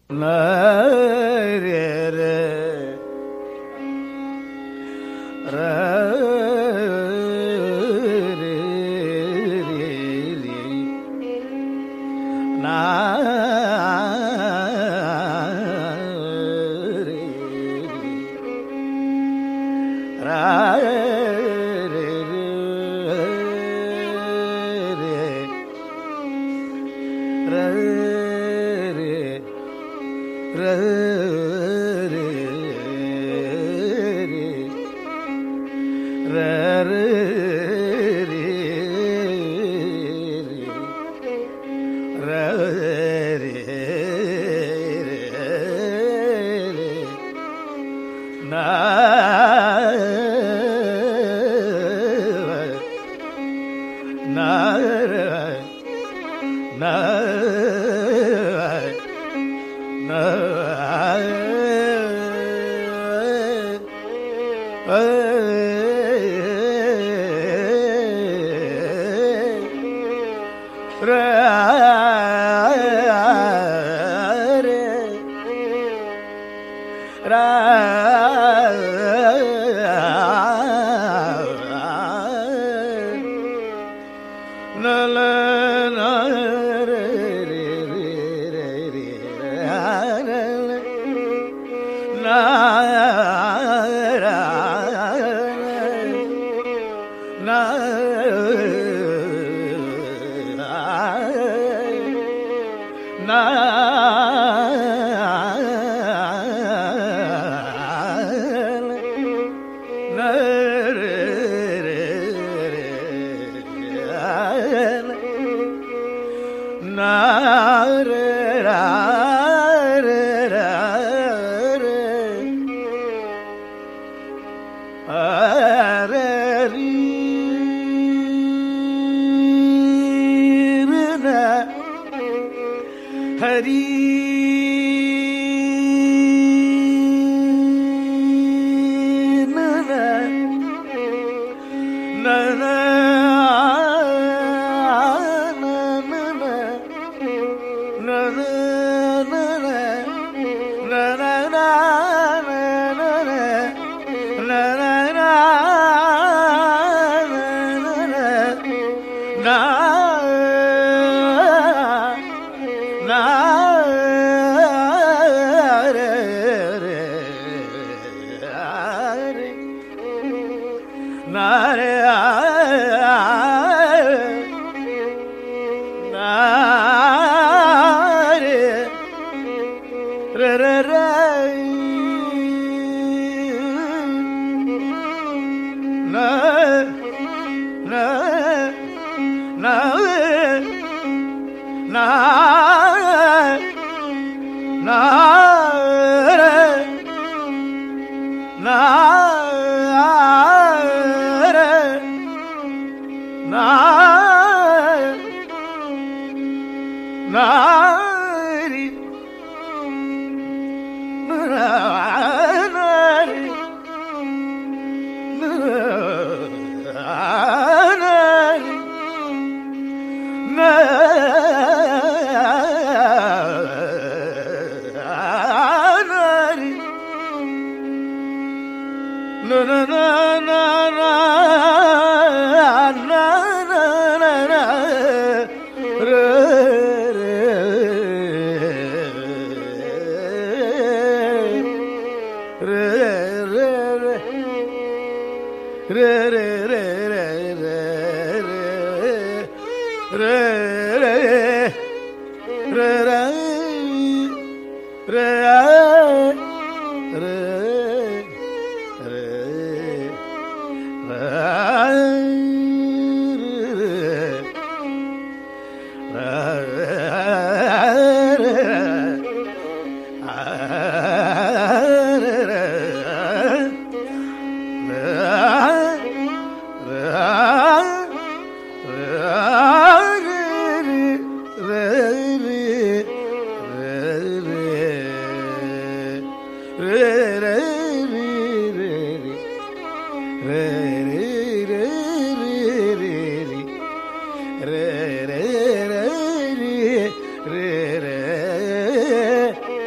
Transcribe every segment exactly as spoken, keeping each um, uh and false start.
re re re re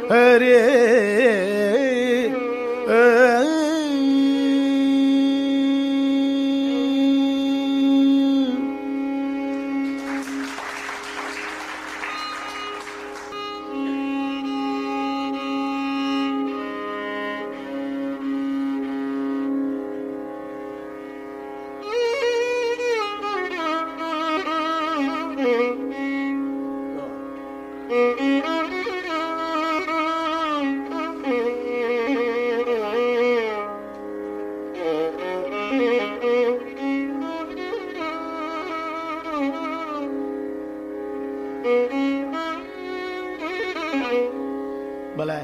Hare பல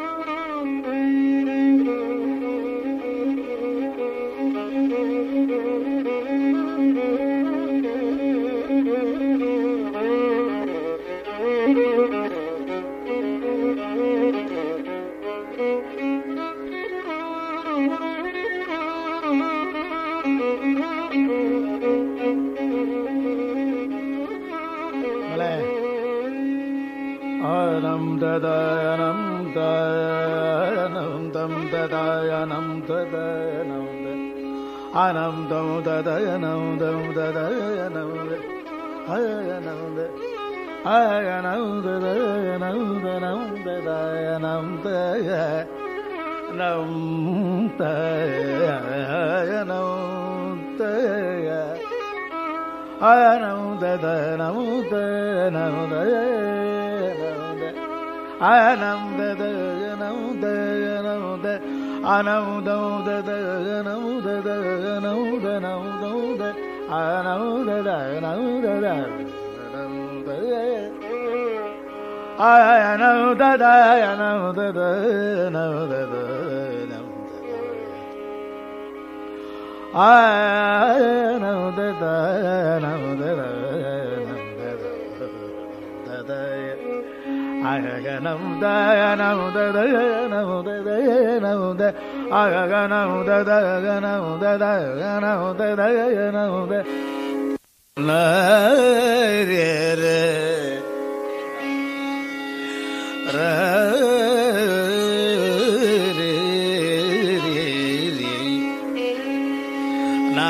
Thank you. ததனம் தனம் தம் ததனம் ததனம் அனம் தம் ததனம் தம் ததனம் அயனம் அயனம் ததனம் தனம் ததனம் தய நம் தயனம் தய அனம் ததனம் தனம் தய அனம் ததனம் தனம் த அனம் தம் ததனம் ததனம் தனம் தம் த அனம் ததனம் ததனம் தய அனம் ததனம் ததனம் ததனம் அனம் ததனம் ததனம் ததய அகனம் தயனம் ததனம் ததனம் த அகனம் ததனம் ததனம் ததனம் த நரே ரே ரே ரே ரே நா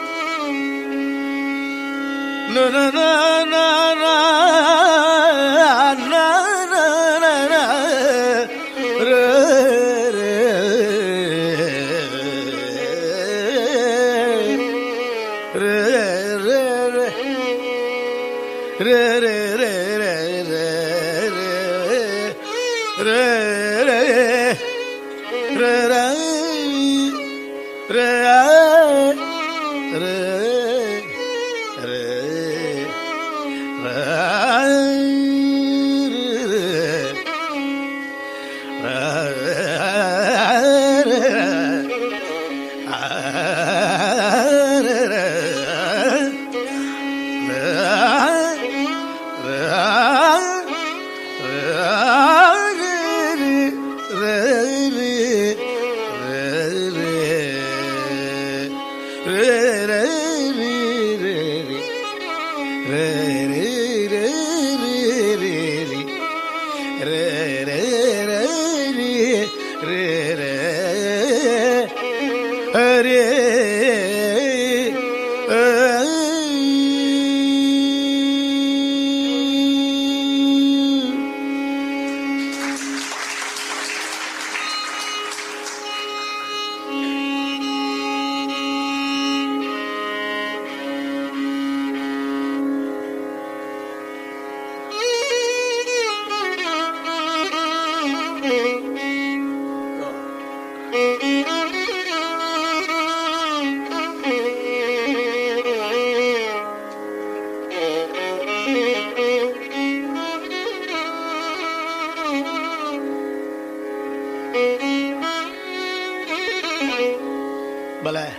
na na na na re re re re re re re re re re Bala.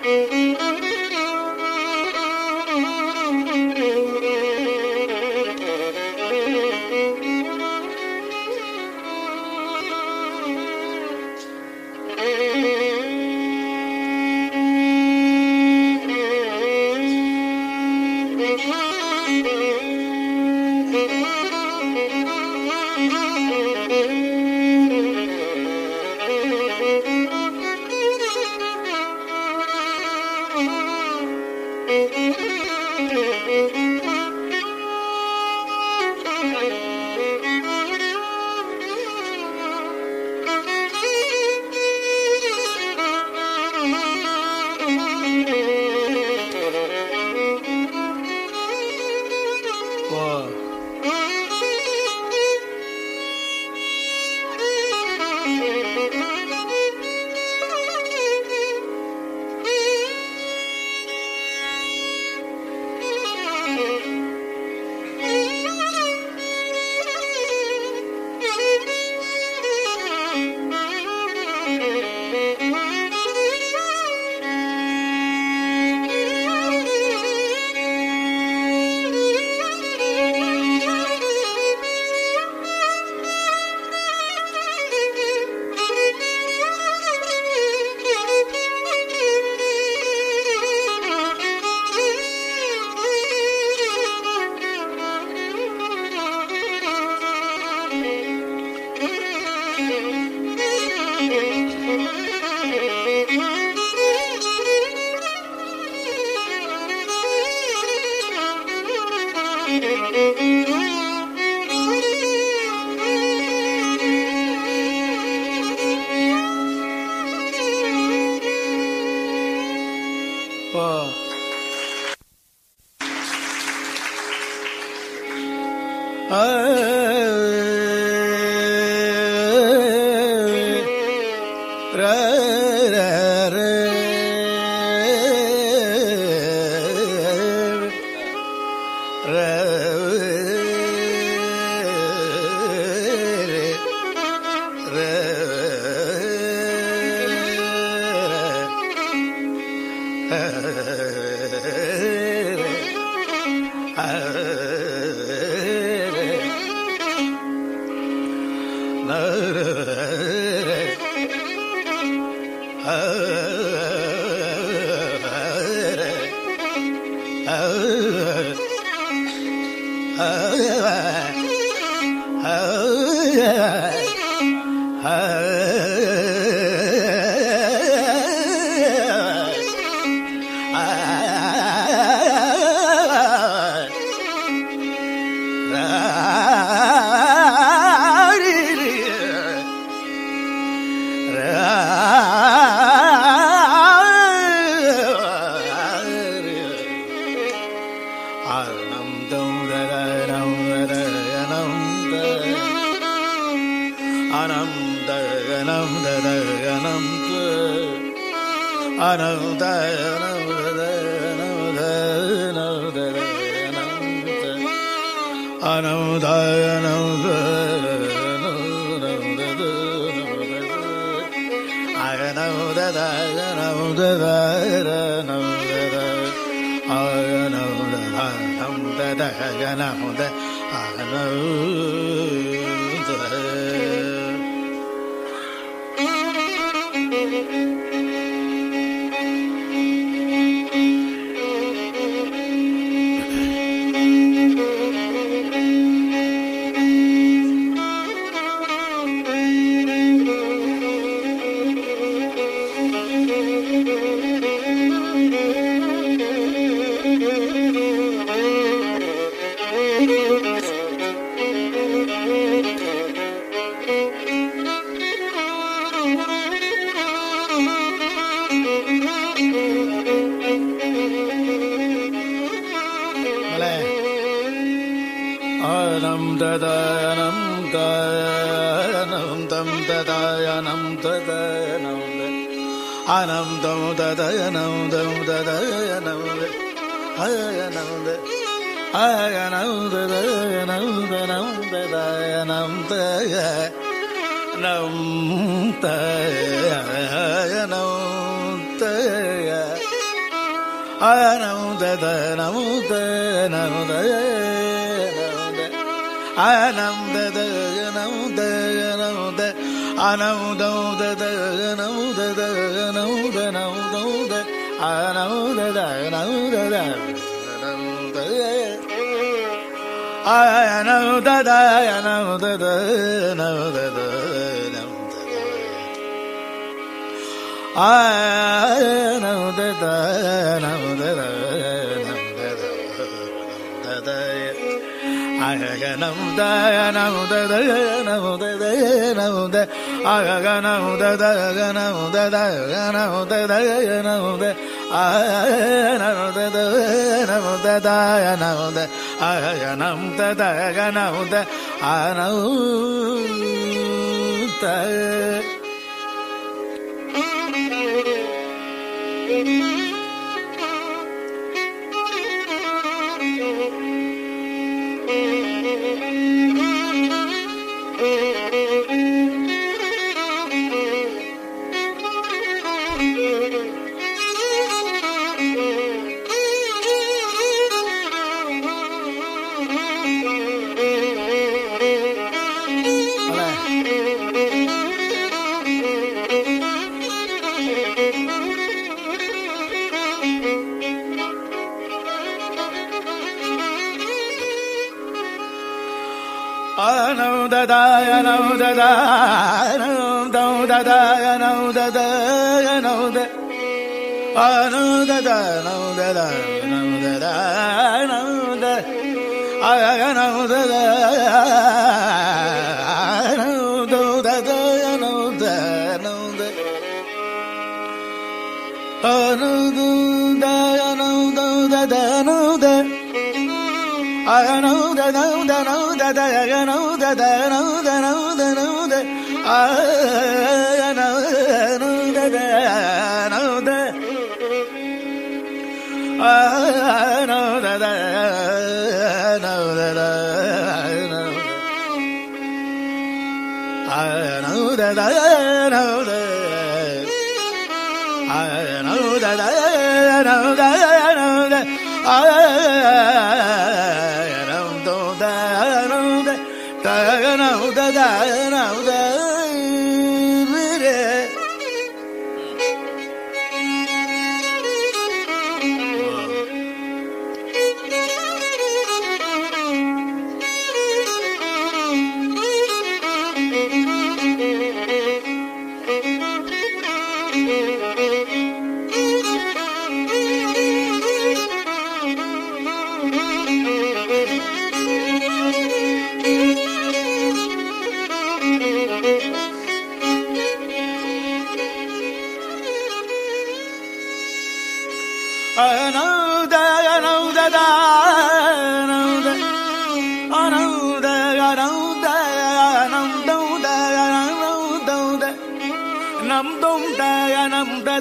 Nam dum da nam da da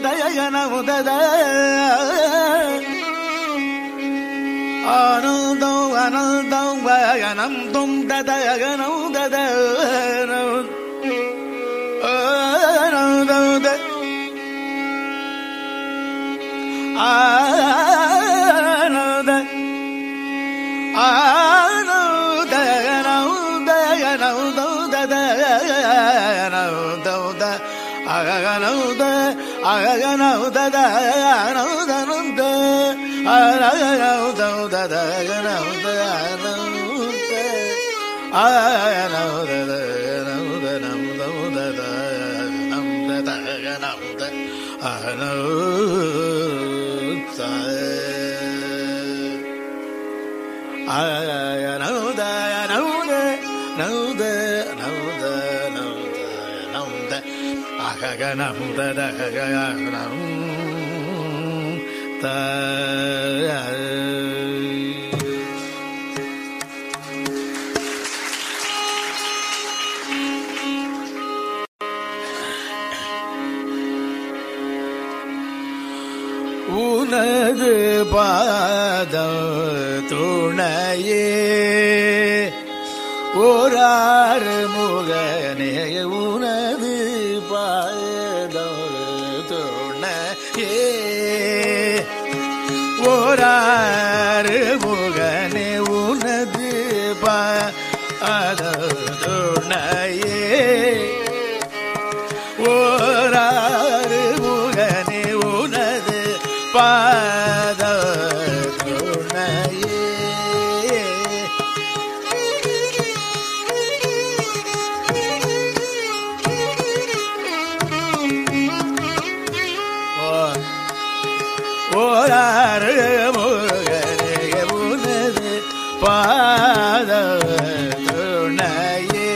நமுதத ஆனந்தம் அனந்தம் வயனந்தம் ததகனௌதத ஆனந்த ஆனந்த ஆனந்த நௌதத நௌதத அகனௌத அகனௌதத நௌதனுந்த அகனௌதத அகனௌத அகனௌத நௌத நௌதத நௌதத அகனௌத அகனௌத அகனௌத நௌத நௌத நௌத நௌத நௌத அகனௌத அகனௌத உனது பாதம் துணையே ஓராறு முகனே உனது பாதம் துணையே ஓராறு முகனே உனது பாதம் துணையே ஓராறு முகனே உனது பாத துணையே ஓராறு முகனே உனது பாத துணையே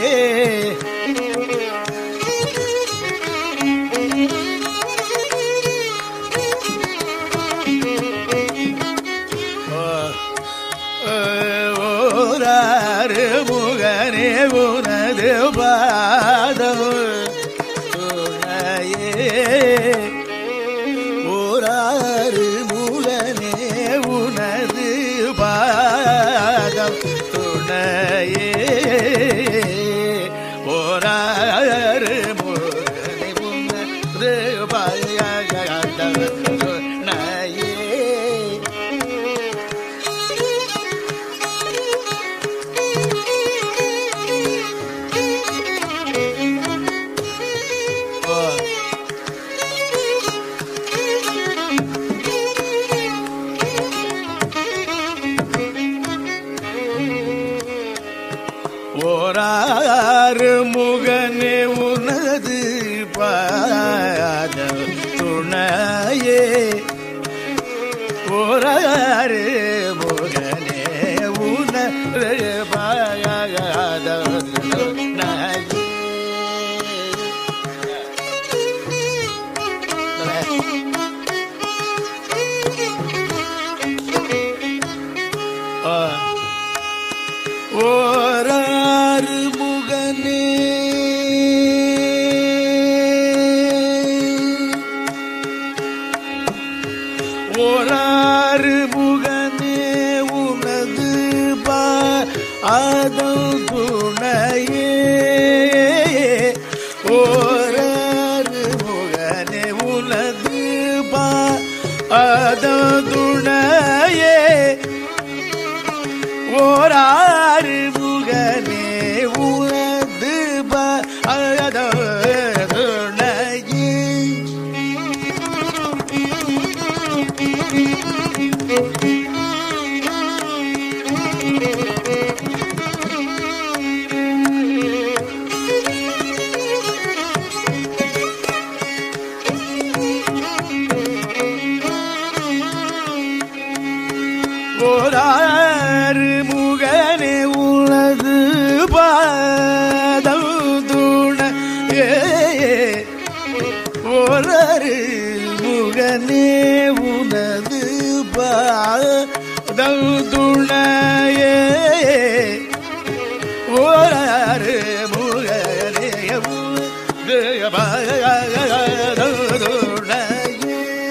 ஓராறு முகனே உனது பாதம் துணையே ஓராறு முகனே உனது பாதம் துணையே ஓராறு முகனே உனது பாதம் துணையே ஓராறு முகனே உனது பாத துணையே ஓராறு முகனே உனது பாத துணையே ஓராறு முகனே ஓராறு முகனே உனது பாதம் துணையே ஓராறு முகனே உனது பாதம் துணையே ஓராறு முகனே உனது பாதம் துணையே ஓராறு முகனே உனது பாதம் துணையே ஓராறு முகனே உனது பாதம் துணையே ஓராறு முகனே உனது பாதம் துணையே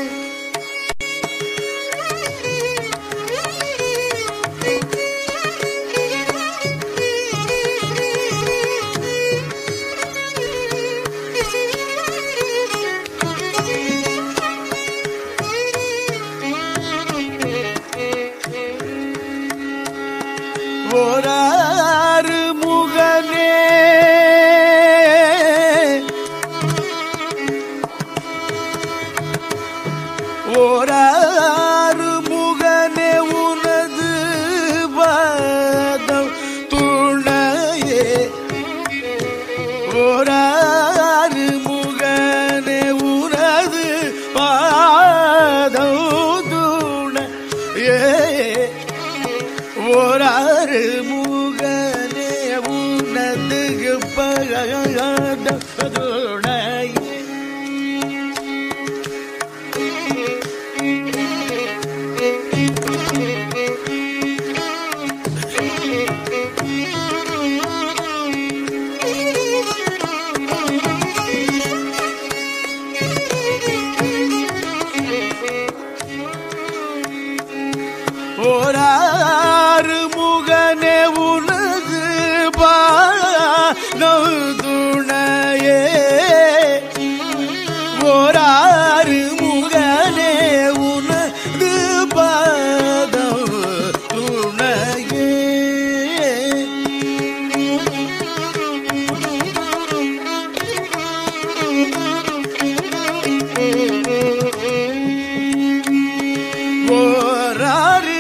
ஓராறு முகனே உனது பாதம் துணையே ஓராறு முகனே உனது பாதம் துணையே ஓராறு முகனே உனது பாதம் துணையே ஓராறு முகனே உனது பாதம் துணையே ஓராறு முகனே உனது பாதம் துணையே ஓராறு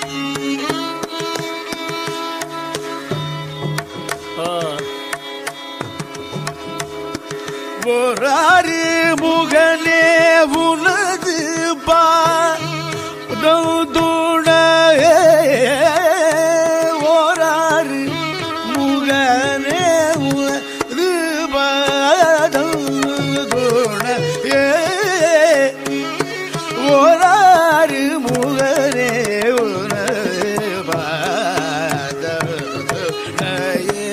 ஓராறு முகனே உனது பாதம் துணையே ஓராறு முகனே உனது பாதம் துணையே ஓராறு முகனே உனது பாதம் துணையே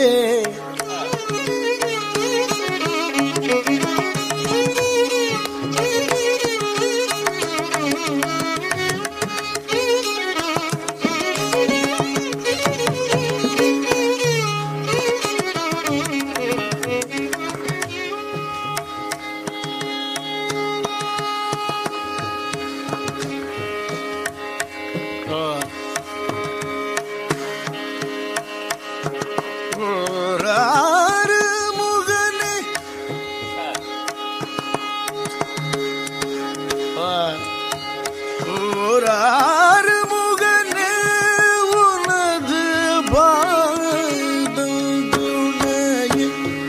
ஓராறு முகனே ஓராறு முகனே உனது பாதம் துணையே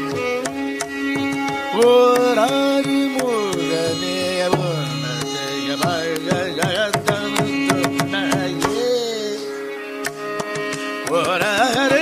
ஓராறு முகனே உனது பாதம் துணையே ஓராறு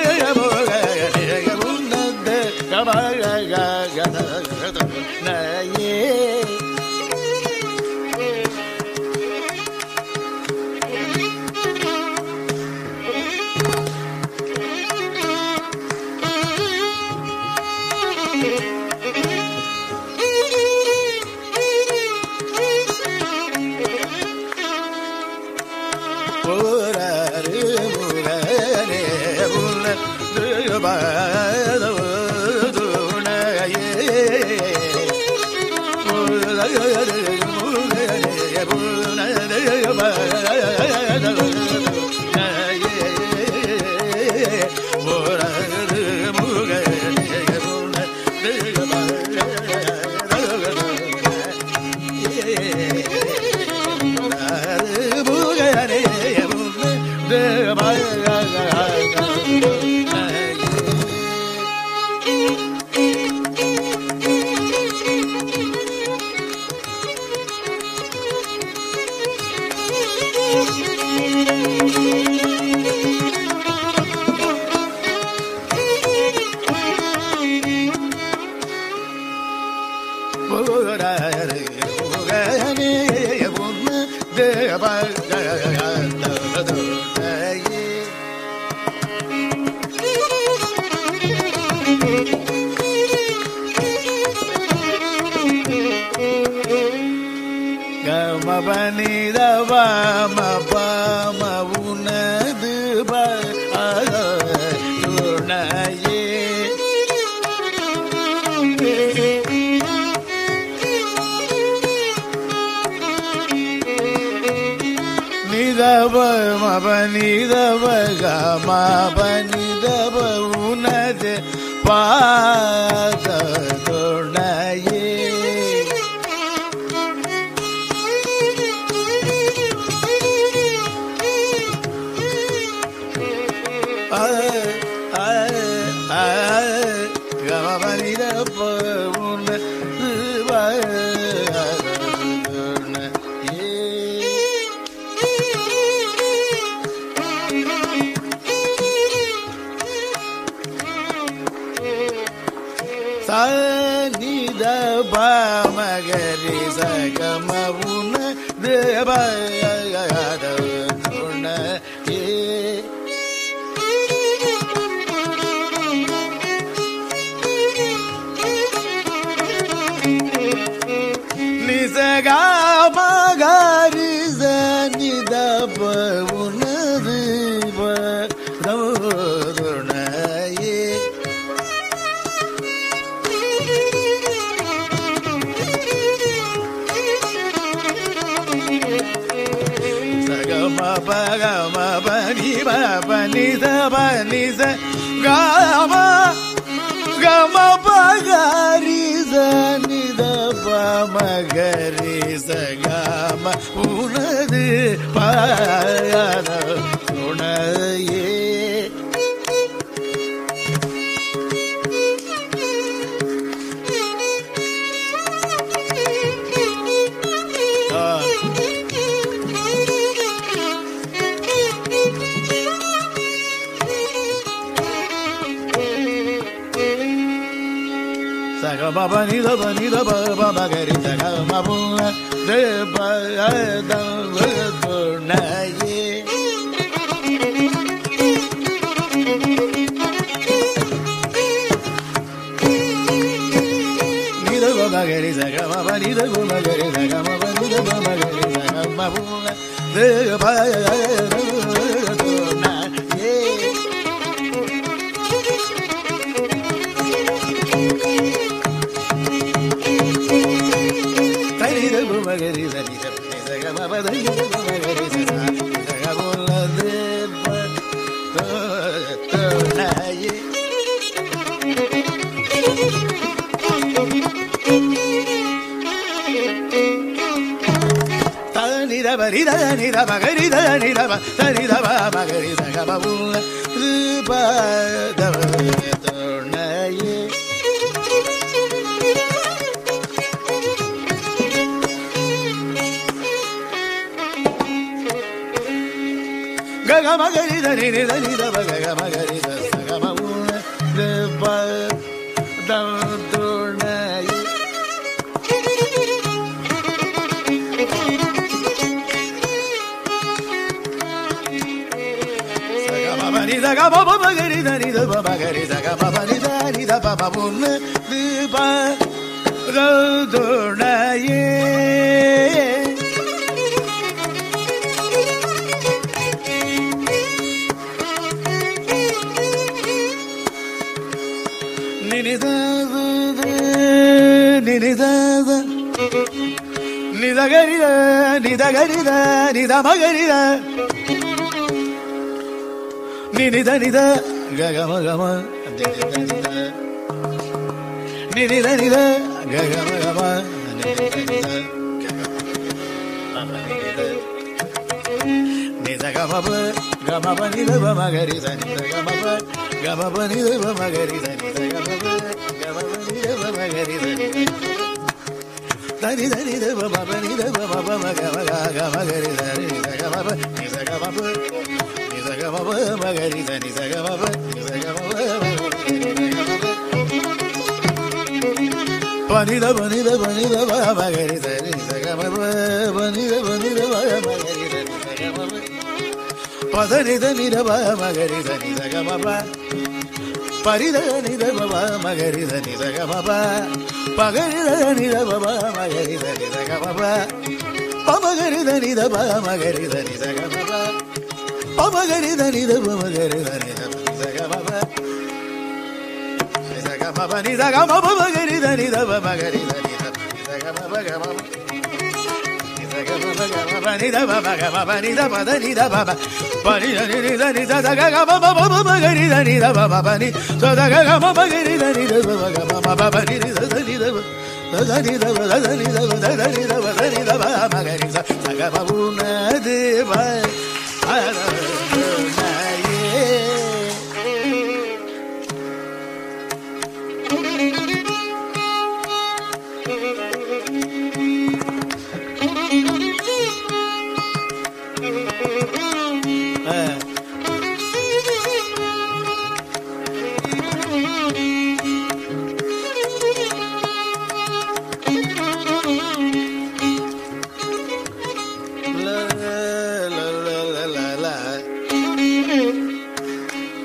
ஓராறு முகனே உனது பாதம் துணையே ஓராறு முகனே உனது பாதம் துணையே ஓராறு முகனே உனது மபனிதவ மபம உனது துணையே நிதவ மபனிதவ மபனிதவ உனது பாத துணையே உனது பாத துணையே Baba ni da ba ni da ba ba ba ga ri da ga ma bu na de ba da wa to na ye ni da ba ba ga ri da ga ma ba ni da ba ma ga ri da ga ma ba ni da ba ma ga ri da ga ma bu na de ba to na ye Magari zani zani zaga baba zani zaga magari zani zaga bola de ba to to naye tani da bari da ni da magari da ni da ba tani da ba magari zaga bola de ba da to naye Gaga magari da ni da ni da ba gaga magari da saga ma una de ba da do na ye saga ma ba ni da ga ba ba magari da ni da ba magari da ga ba ba ni da ni da ba ba una de ba da do na ye Nida garida, nida garida, nida magarida. Nida nida, gaga magama, nida nida. Nida nida, gaga magama, nida nida. Nida gama ba, gama ba nida ba magarida, nida gama ba, gama ba nida ba magarida, nida gama ba, gama ba nida ba magarida. Dani dani da ba ba ni da ba ba ba ma ga ma ga ga ma ga ri da ri da ga ma ba ni da ga ma ba ni da ga ma ba ma ga ri da ni da ga ma ba ni da ga ma ba pa ni da ba ni da ba ni da ba ma ga ri da ni da ga ma ba ba ni da ba ni da ba ma ga ri da ni da ga ma ba pa da ni da ni da ba ma ga ri da ni da ga ma ba pa ri da ni da ba ma ga ri da ni da ga ma ba Pagari ni da ba ba magari da ni da ga ba ba pa magari da ni da ba magari da ni da ga ba ba pa magari da ni da ba magari da ni da ga ba ba ni da ga ba ba ni da ga ba ba magari da ni da ba magari da ni da ga ba ba ga ba ni da ga ba ba ga ba ni da ba ba ga ba ni da ba da ni da ba ba pa ni da ni da ni da ga ga ba ba ba magari da ni da ba ba ba ni so da ga ga ba magari da ni da ba ba ga ba ba ba ni da da ni da da ni da ba da ni da ba da ni da ba da ni da ba magari da ga ba una de ba ara na ye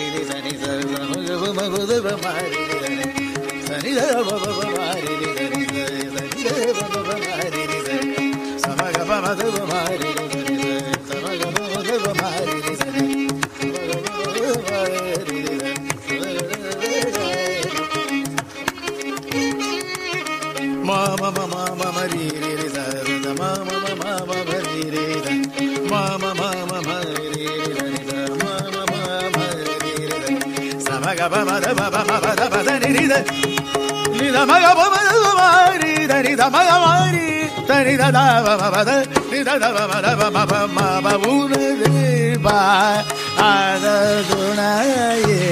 ri sani sa ma ga ma ma ga ma ma ri ri sani da ma ma ma ri ri sani sani da ma ma ma ri ri sa ma ga ma ma da ma ri ri sa ma ga ma ma da ma ri ri sani ma ma ma ma ma ma ri ri ri sa ma ma ma ma ma ma ri ri sa ma ma ma ma ma ri ri sa ma ma ma ma ri ri sa ma ga ma ma da ma ma ma da ma da ri ri da ni da ma ga ma ma da ma ri da ni da ma ga ma ri da ni da da ma ma ma da ni da da ma ma da ma ma ma ma una de ba ada dunaye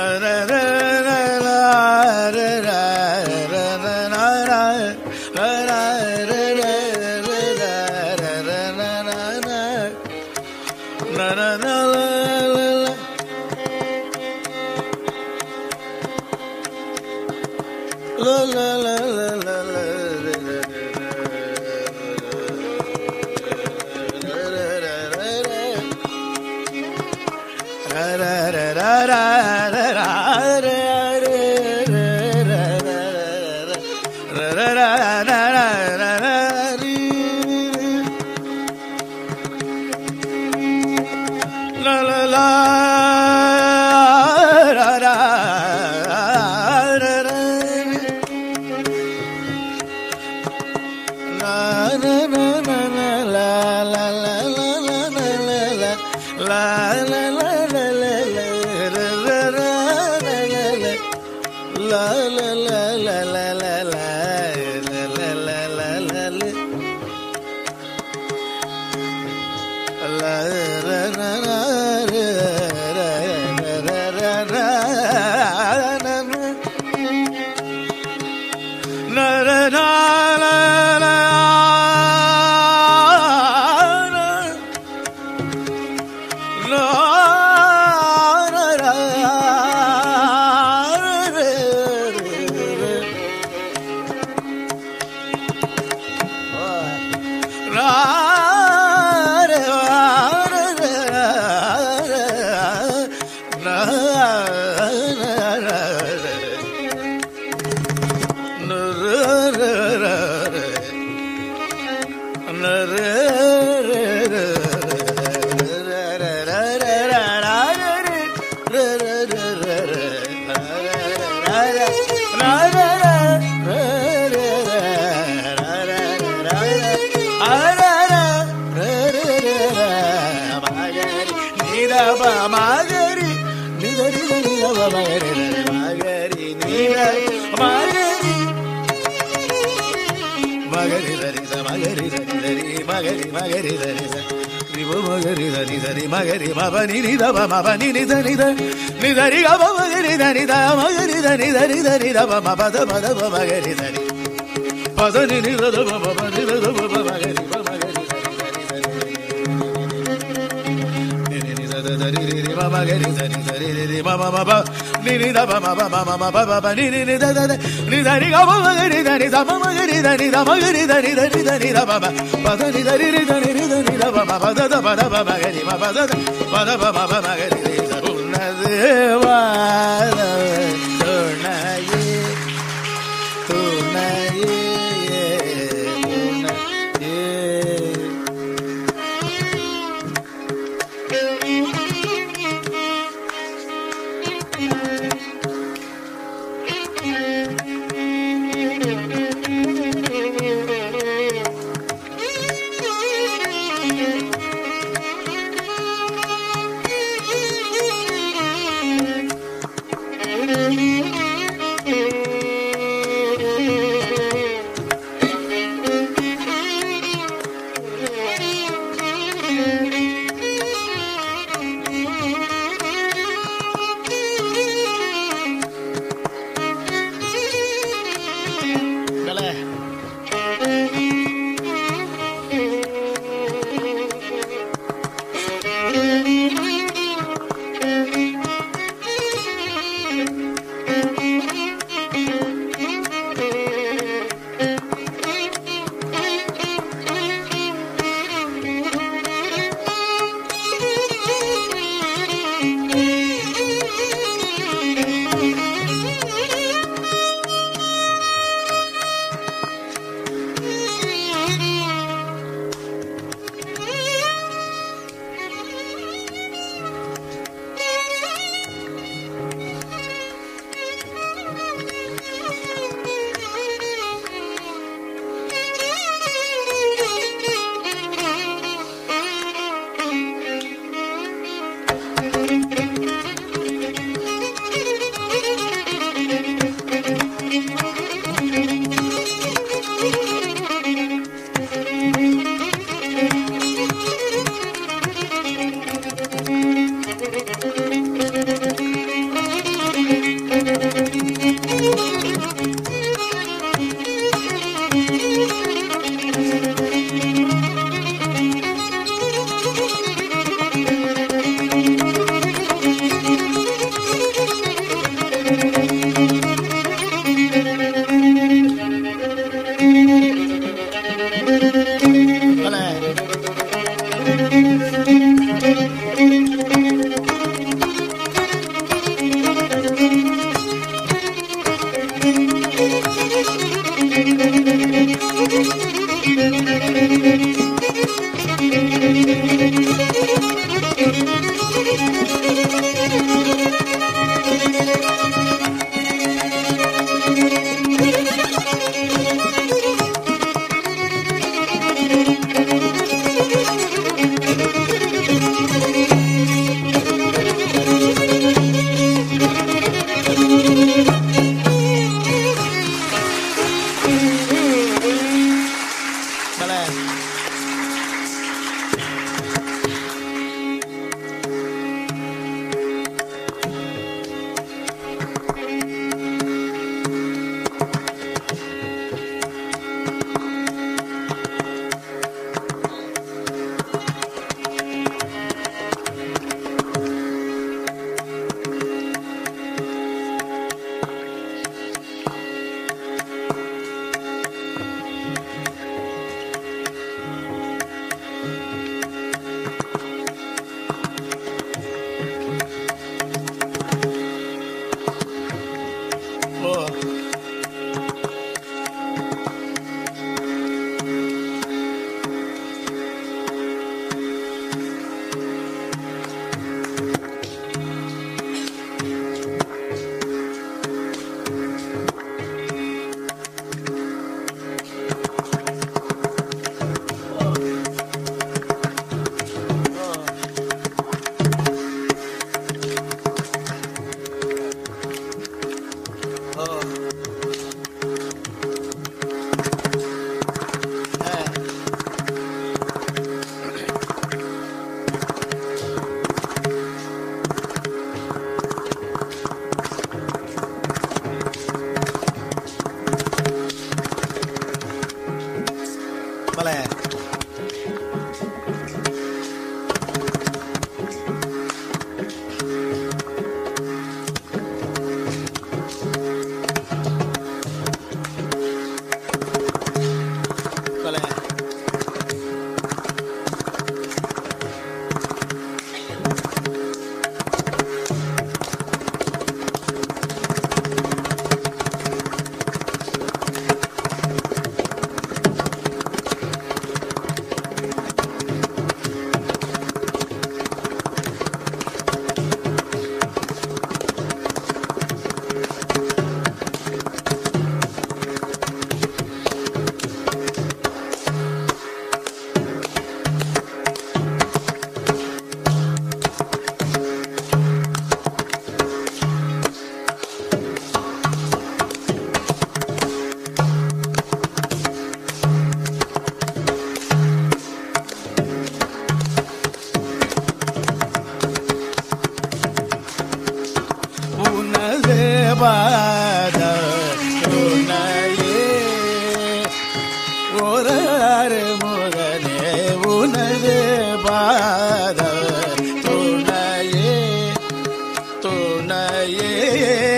ra ra பாத துணையே ஒராறு முகனே உனது பாத துணையே துணையே